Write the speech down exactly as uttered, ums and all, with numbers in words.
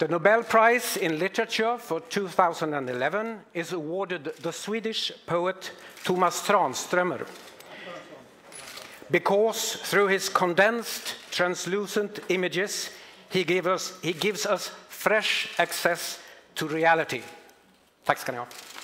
The Nobel Prize in Literature for two thousand eleven is awarded the Swedish poet Tomas Tranströmer because through his condensed, translucent images, he, give us, he gives us fresh access to reality. Tack ska ni ha.